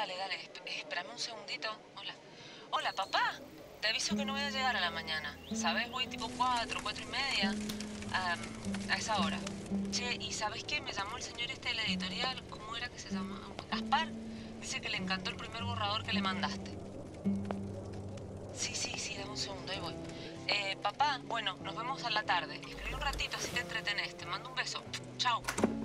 Dale, dale, espérame un segundito. Hola. Hola, papá. Te aviso que no voy a llegar a la mañana. ¿Sabes? Voy tipo 4:30. A esa hora. Che, ¿y sabes qué? Me llamó el señor este de la editorial. ¿Cómo era que se llama? Gaspar. Dice que le encantó el primer borrador que le mandaste. Sí, dame un segundo, ahí voy. Papá, bueno, nos vemos a la tarde. Escribí un ratito, así te entretenés. Te mando un beso. Chao.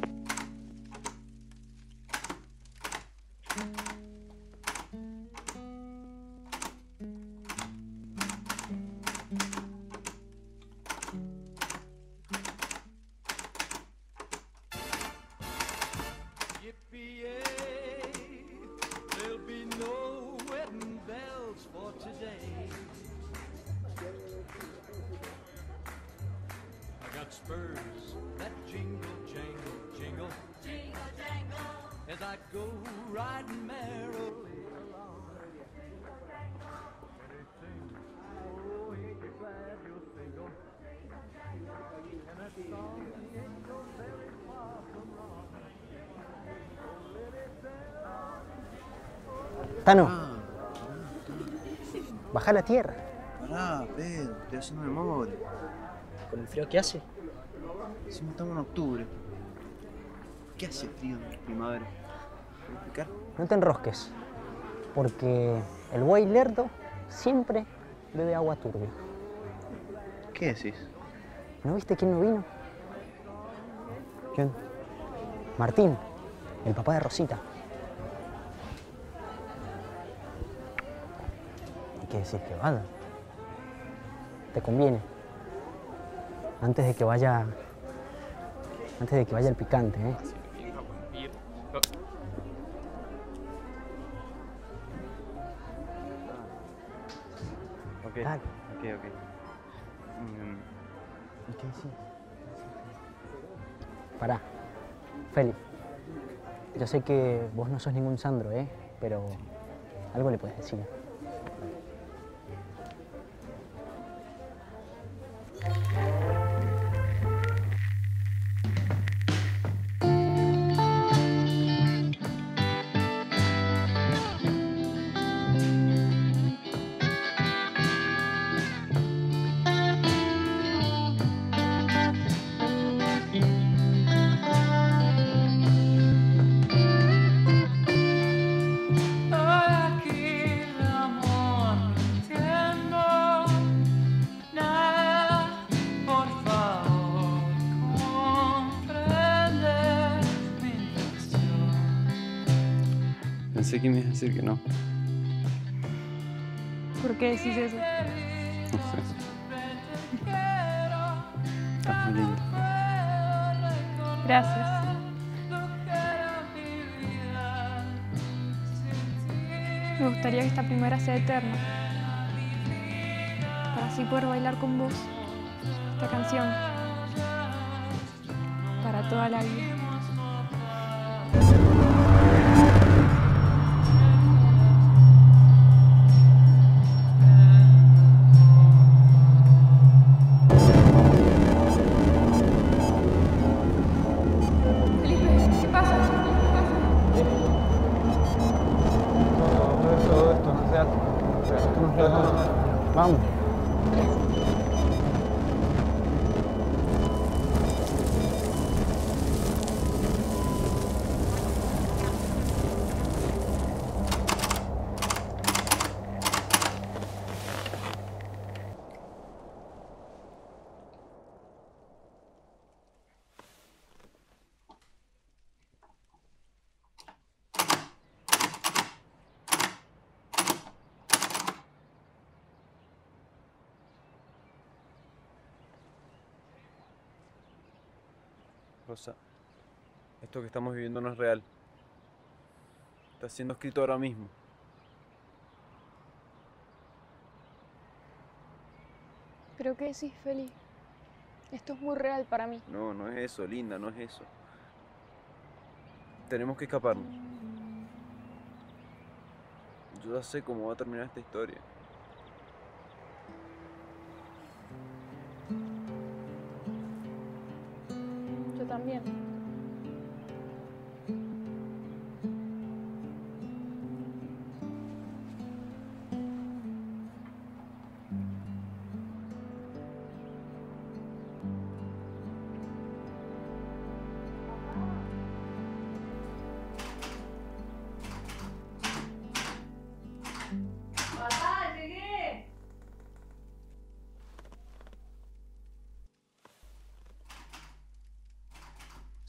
Spurs that jingle, jangle, jingle, jingle, jangle, as I go riding merrily along. Oh, ain't you glad you're single? And that song ain't so very far from wrong. Tano, baja la tierra. Pará, Pedro, estoy haciendo memoria. ¿Con el frío que hace? Si no estamos en octubre. ¿Qué hace frío en primavera? ¿Puedes explicar? No te enrosques, porque el buey lerdo siempre bebe agua turbia. ¿Qué decís? ¿No viste quién no vino? ¿Quién? Martín, el papá de Rosita. ¿Y qué decís que vaya? Te conviene. Antes de que vaya el picante, ¿eh? Ok, Dale. ok. ¿Y qué decís? Pará, Feli. Yo sé que vos no sos ningún Sandro, ¿eh? Pero algo le puedes decir. Pensé que me ibas a decir que no. ¿Por qué decís eso? No sé. Estás muy linda. Gracias. Me gustaría que esta primera sea eterna, para así poder bailar con vos esta canción para toda la vida. Vamos. Rosa, esto que estamos viviendo no es real. Está siendo escrito ahora mismo. ¿Pero qué decís, Feli? Esto es muy real para mí. No, no es eso, linda, no es eso. Tenemos que escaparnos. Yo ya sé cómo va a terminar esta historia. Yo también.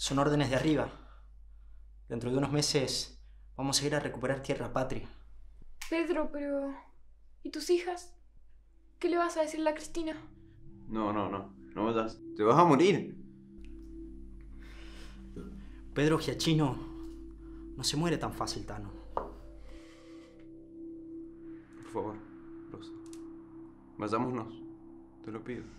Son órdenes de arriba. Dentro de unos meses vamos a ir a recuperar tierra patria. Pedro, pero... ¿y tus hijas? ¿Qué le vas a decirle a Cristina? No vayas. Te vas a morir. Pedro Giachino no se muere tan fácil, Tano. Por favor, Rosa. Vayámonos. Te lo pido.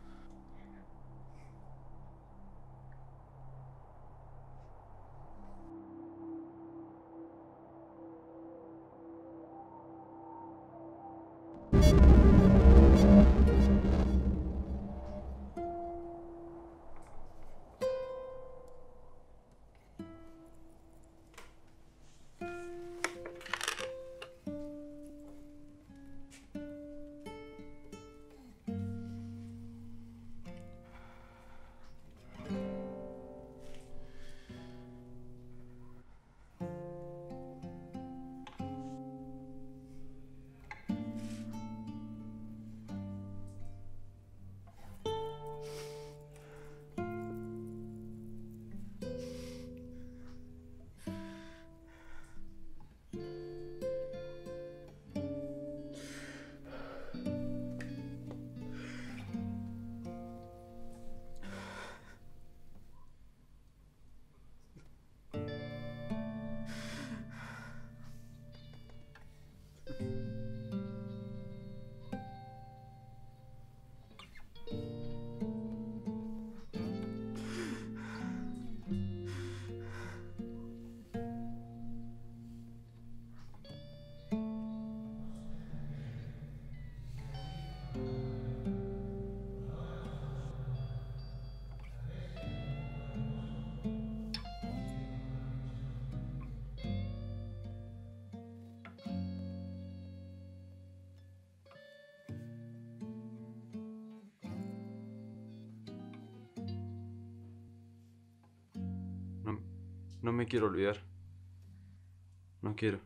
No me quiero olvidar. No quiero.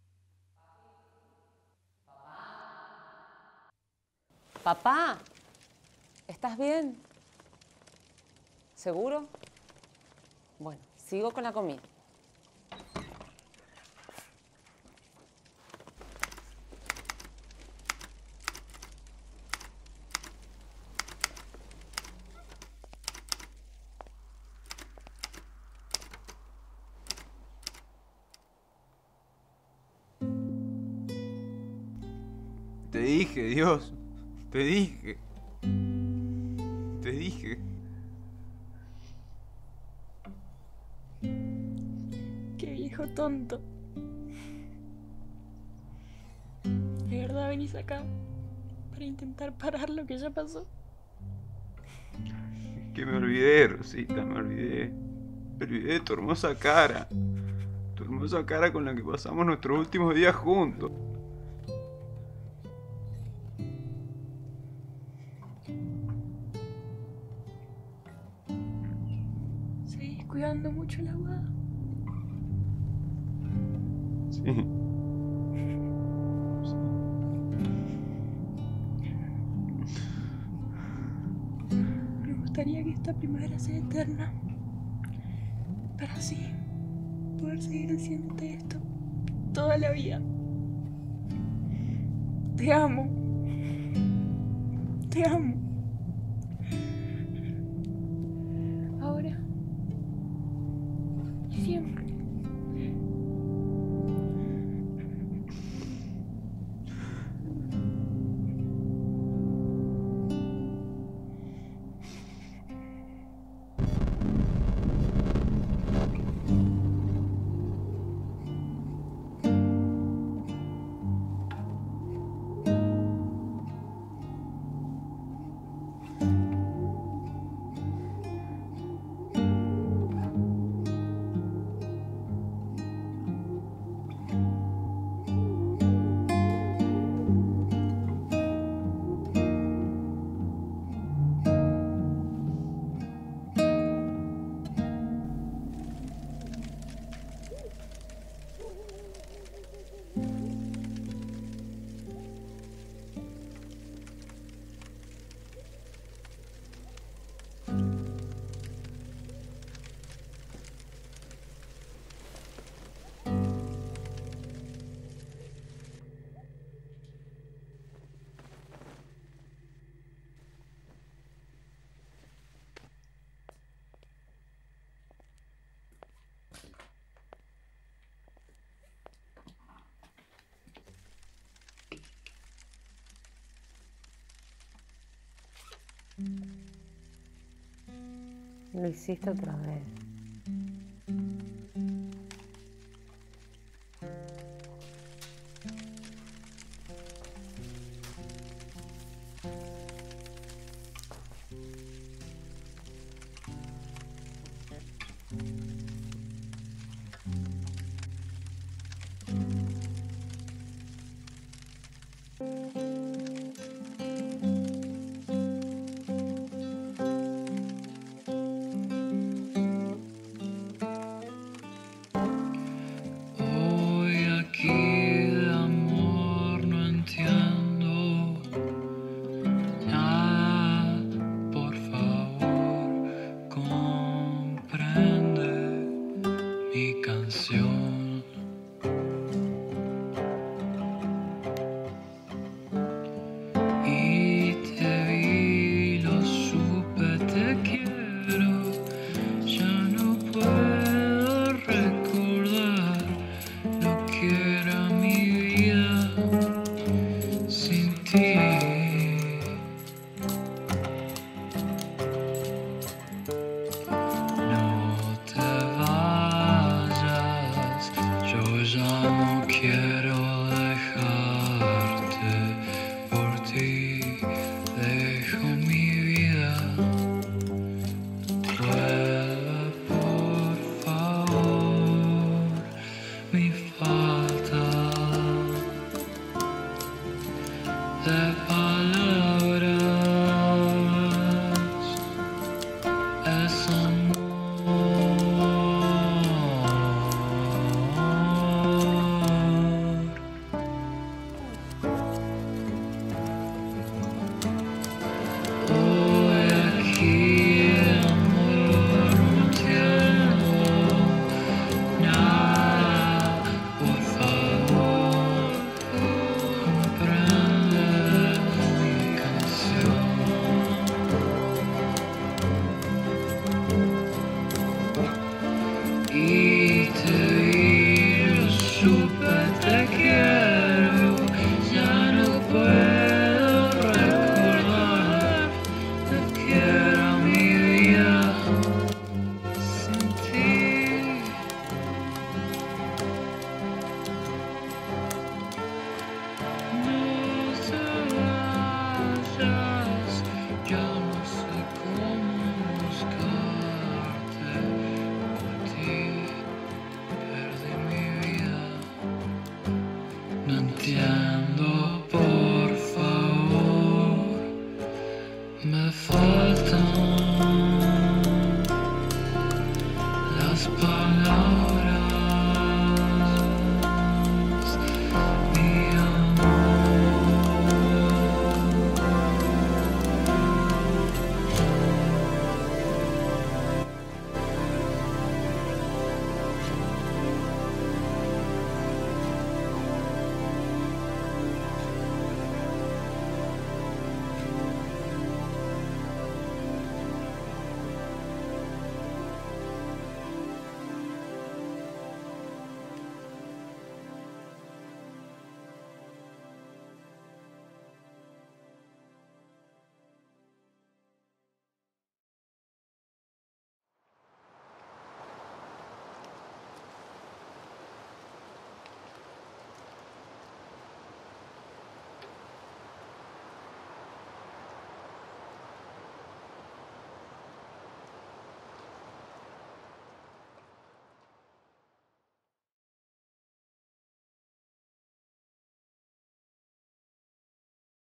Papá, ¿estás bien? ¿Seguro? Bueno, sigo con la comida. Te dije, Dios. Te dije. Te dije. Qué viejo tonto. ¿De verdad venís acá para intentar parar lo que ya pasó? Es que me olvidé, Rosita, me olvidé. Me olvidé de tu hermosa cara. Tu hermosa cara con la que pasamos nuestros últimos días juntos. Seguís cuidando mucho la boda. Sí. Me gustaría que esta primavera sea eterna. Para así poder seguir diciéndote esto toda la vida. Te amo. Te amo. Ahora y siempre. Lo hiciste otra vez. Hoy aquí de amor no entiendo nada, por favor, comprende mi canción. Y te vi, lo supe, te quiero, ya no puedo recordar lo que era mi vida sin ti. No te vayas, yo ya no quiero dejarte, por ti dejo mi vida. Vuelve por favor, mi falta de paz.